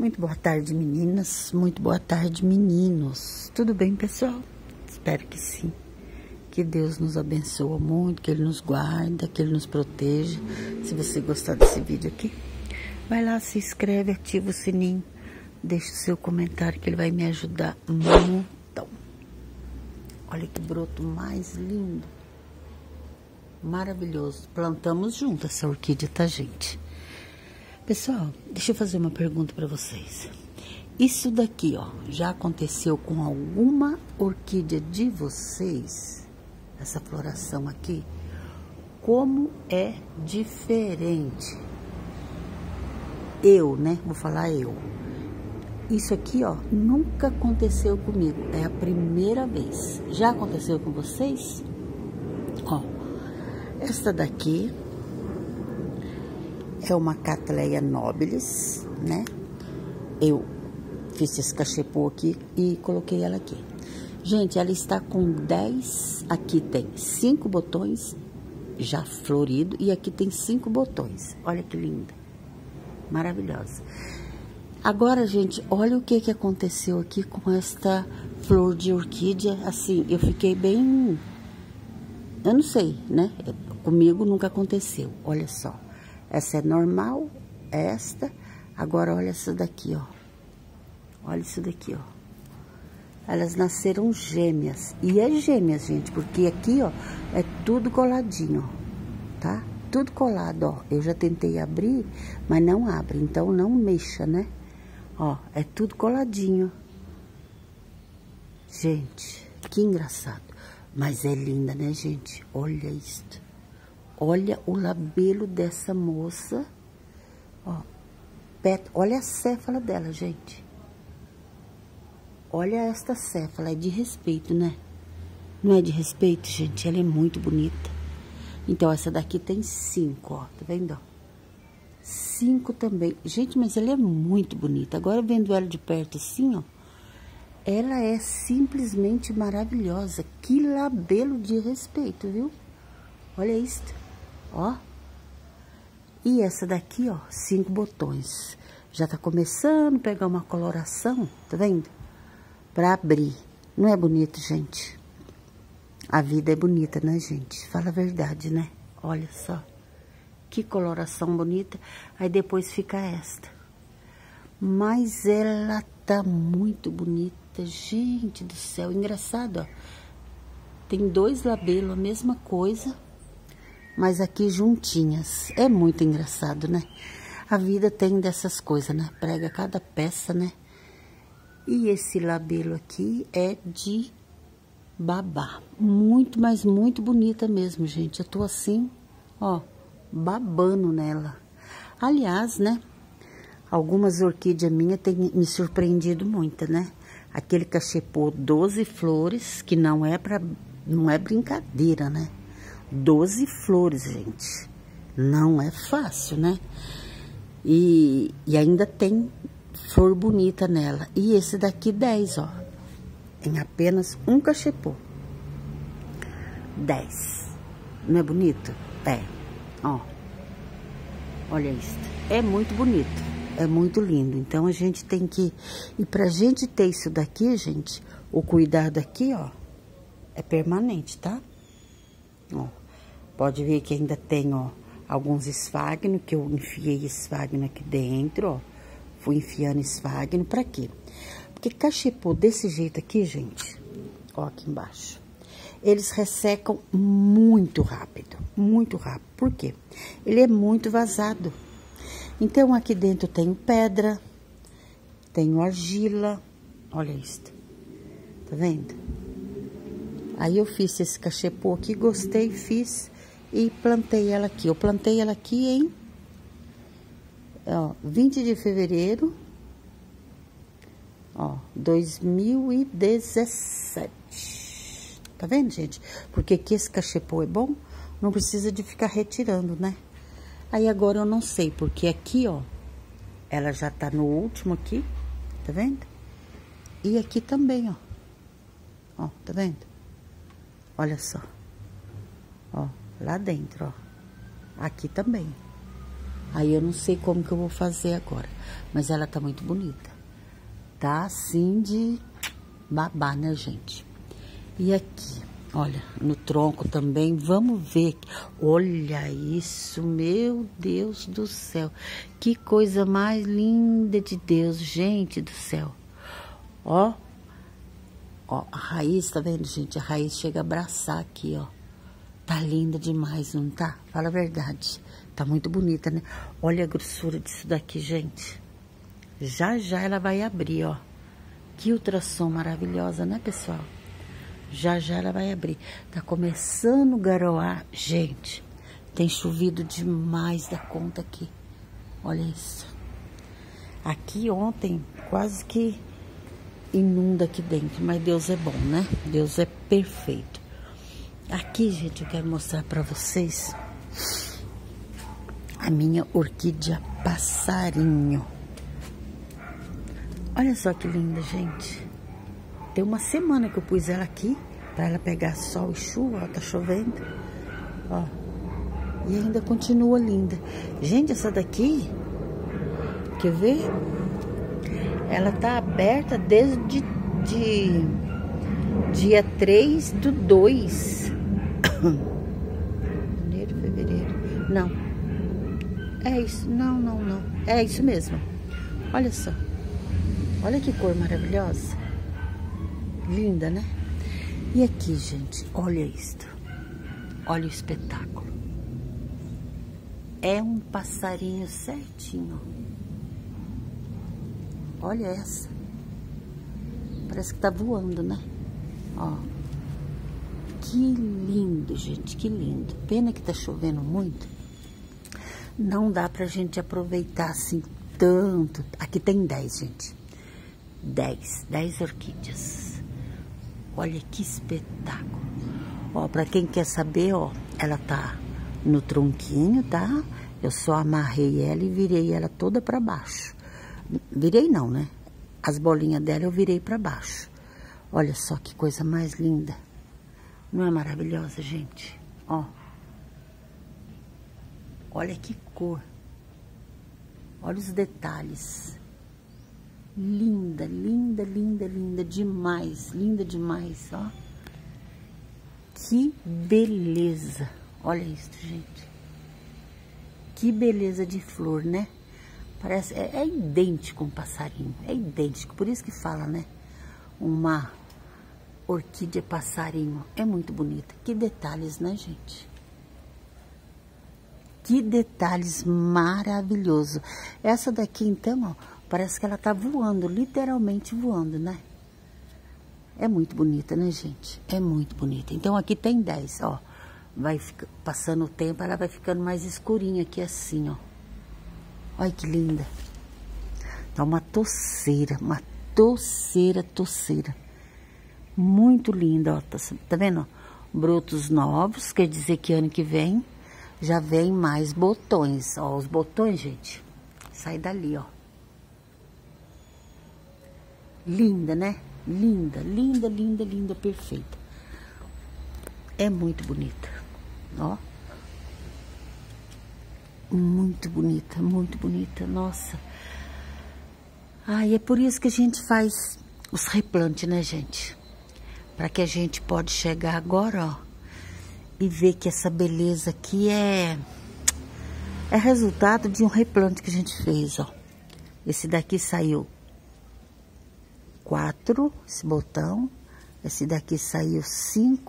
Muito boa tarde, meninas. Muito boa tarde, meninos. Tudo bem, pessoal? Espero que sim. Que Deus nos abençoe muito, que Ele nos guarda, que Ele nos proteja. Se você gostar desse vídeo aqui, vai lá, se inscreve, ativa o sininho, deixa o seu comentário que ele vai me ajudar um montão. Olha que broto mais lindo. Maravilhoso. Plantamos junto essa orquídea, tá, gente? Pessoal, deixa eu fazer uma pergunta para vocês. Isso daqui, ó, já aconteceu com alguma orquídea de vocês? Essa floração aqui? Como é diferente? Eu, né? Vou falar eu. Isso aqui, ó, nunca aconteceu comigo. É a primeira vez. Já aconteceu com vocês? Ó, esta daqui é uma Cattleya nobilis, né? Eu fiz esse cachepô aqui e coloquei ela aqui. Gente, ela está com 10, aqui tem 5 botões já florido e aqui tem 5 botões. Olha que linda. Maravilhosa. Agora, gente, olha o que aconteceu aqui com esta flor de orquídea. Assim, eu fiquei bem... Eu não sei, né? Comigo nunca aconteceu. Olha só. Essa é normal, esta. Agora, olha essa daqui, ó. Olha isso daqui, ó. Elas nasceram gêmeas. E é gêmeas, gente, porque aqui, ó, é tudo coladinho, ó. Tá? Tudo colado, ó. Eu já tentei abrir, mas não abre. Então, não mexa, né? Ó, é tudo coladinho. Gente, que engraçado. Mas é linda, né, gente? Olha isto. Olha o labelo dessa moça. Ó, olha a céfala dela, gente. Olha esta céfala, é de respeito, né? Não é de respeito, gente? Ela é muito bonita. Então, essa daqui tem 5, ó. Tá vendo, ó? 5 também. Gente, mas ela é muito bonita. Agora, vendo ela de perto assim, ó. Ela é simplesmente maravilhosa. Que labelo de respeito, viu? Olha isso. Ó. E essa daqui, ó, 5 botões. Já tá começando a pegar uma coloração, tá vendo? Pra abrir. Não é bonito, gente? A vida é bonita, né, gente? Fala a verdade, né? Olha só. Que coloração bonita. Aí depois fica esta. Mas ela tá muito bonita. Gente do céu. Engraçado, ó. Tem 2 labelos, a mesma coisa. Mas aqui juntinhas. É muito engraçado, né? A vida tem dessas coisas, né? Prega cada peça, né? E esse labelo aqui é de babá. Muito, mas muito bonita mesmo, gente. Eu tô assim, ó, babando nela. Aliás, né? Algumas orquídeas minhas têm me surpreendido muito, né? Aquele cachepô 12 flores, que não é brincadeira, né? 12 flores, gente. Não é fácil, né? E ainda tem flor bonita nela. E esse daqui 10, ó. Em apenas um cachepô. 10. Não é bonito? É. Ó. Olha isso. É muito bonito. É muito lindo. Então, a gente tem que... E pra gente ter isso daqui, gente, o cuidado aqui, ó, é permanente, tá? Ó, pode ver que ainda tem, ó, alguns esfagnos, que eu enfiei esfagno aqui dentro, ó. Fui enfiando esfagno, pra quê? Porque cachepô desse jeito aqui, gente, ó, aqui embaixo, eles ressecam muito rápido, muito rápido. Por quê? Ele é muito vazado. Então, aqui dentro tem pedra, tem argila, olha isso, tá vendo? Aí eu fiz esse cachepô aqui, gostei, fiz e plantei ela aqui. Eu plantei ela aqui em, ó, 20 de fevereiro, ó, 2017. Tá vendo, gente? Porque aqui esse cachepô é bom, não precisa de ficar retirando, né? Aí agora eu não sei, porque aqui, ó, ela já tá no último aqui, tá vendo? E aqui também, ó. Ó, tá vendo? Olha só. Ó, lá dentro, ó. Aqui também. Aí eu não sei como que eu vou fazer agora. Mas ela tá muito bonita. Tá assim de babar, né, gente? E aqui, olha, no tronco também, vamos ver. Olha isso, meu Deus do céu. Que coisa mais linda de Deus, gente do céu. Ó, ó, a raiz, tá vendo, gente? A raiz chega a abraçar aqui, ó. Tá linda demais, não tá? Fala a verdade. Tá muito bonita, né? Olha a grossura disso daqui, gente. Já já ela vai abrir, ó. Que ultrassom maravilhosa, né, pessoal? Já já ela vai abrir. Tá começando a garoar. Gente, tem chovido demais da conta aqui. Olha isso. Aqui ontem quase que inunda aqui dentro. Mas Deus é bom, né? Deus é perfeito. Aqui, gente, eu quero mostrar pra vocês a minha orquídea passarinho. Olha só que linda, gente. Tem uma semana que eu pus ela aqui pra ela pegar sol e chuva, ó, tá chovendo. Ó. E ainda continua linda. Gente, essa daqui, quer ver? Ela tá aberta desde dia 3/2. Janeiro, fevereiro. Não. É isso. Não. É isso mesmo. Olha só. Olha que cor maravilhosa. Linda, né? E aqui, gente, olha isto. Olha o espetáculo. É um passarinho certinho. Olha essa. Parece que tá voando, né? Ó. Que lindo, gente, que lindo. Pena que tá chovendo muito. Não dá pra gente aproveitar assim tanto. Aqui tem 10, gente. 10 orquídeas. Olha que espetáculo. Ó, pra quem quer saber, ó, ela tá no tronquinho, tá? Eu só amarrei ela e virei ela toda pra baixo. Virei não, né? As bolinhas dela eu virei pra baixo. Olha só que coisa mais linda. Não é maravilhosa, gente? Ó. Olha que cor. Olha os detalhes. Linda, linda, linda, linda demais. Linda demais, ó. Que beleza. Olha isso, gente. Que beleza de flor, né? Parece, é idêntico um passarinho. É idêntico. Por isso que fala, né? Uma orquídea passarinho. É muito bonita. Que detalhes, né, gente? Que detalhes maravilhosos. Essa daqui, então, ó, parece que ela tá voando, literalmente voando, né? É muito bonita, né, gente? É muito bonita. Então, aqui tem 10, ó. Vai passando o tempo, ela vai ficando mais escurinha aqui assim, ó. Olha que linda. Tá uma toceira, toceira. Muito linda, ó. Tá vendo? Ó? Brotos novos, quer dizer que ano que vem já vem mais botões. Ó, os botões, gente, sai dali, ó. Linda, né? Linda, linda, linda, linda, perfeita. É muito bonita, ó. Muito bonita, nossa. Ai, é por isso que a gente faz os replantes, né, gente? Para que a gente pode chegar agora, ó, e ver que essa beleza aqui é resultado de um replante que a gente fez, ó. Esse daqui saiu 4, esse botão. Esse daqui saiu 5.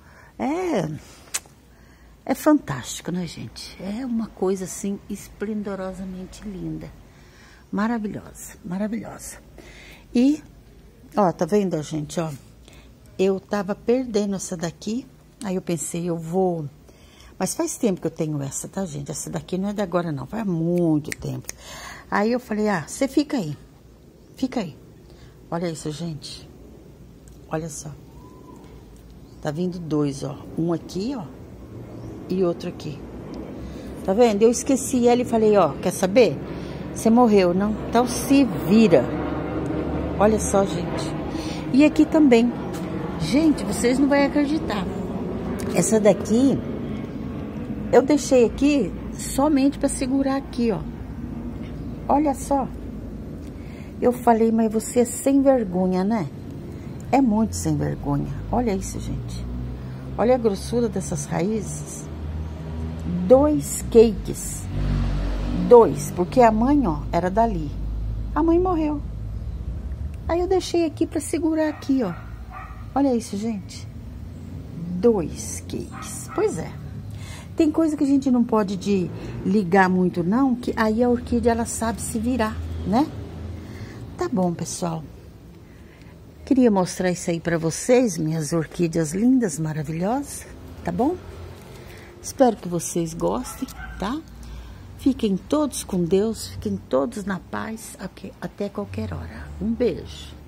É fantástico, né, gente? É uma coisa, assim, esplendorosamente linda. Maravilhosa, maravilhosa. E, ó, tá vendo, gente, ó? Eu tava perdendo essa daqui, aí eu pensei, eu vou... Mas faz tempo que eu tenho essa, tá, gente? Essa daqui não é de agora, não, faz muito tempo. Aí eu falei, ah, você fica aí. Fica aí. Olha isso, gente. Olha só. Tá vindo 2, ó. Um aqui, ó. E outro aqui. Tá vendo? Eu esqueci ela e falei, ó, quer saber? Você morreu, não? Então se vira. Olha só, gente. E aqui também. Gente, vocês não vão acreditar. Essa daqui, eu deixei aqui somente para segurar aqui, ó. Olha só. Eu falei, mas você é sem vergonha, né? É muito sem vergonha. Olha isso, gente. Olha a grossura dessas raízes. 2 cakes. 2, porque a mãe, ó, era dali. A mãe morreu. Aí eu deixei aqui para segurar aqui, ó. Olha isso, gente. 2 cakes. Pois é. Tem coisa que a gente não pode ligar muito, não, que aí a orquídea, ela sabe se virar, né? Tá bom, pessoal. Queria mostrar isso aí pra vocês, minhas orquídeas lindas, maravilhosas, tá bom? Espero que vocês gostem, tá? Fiquem todos com Deus, fiquem todos na paz, até qualquer hora. Um beijo.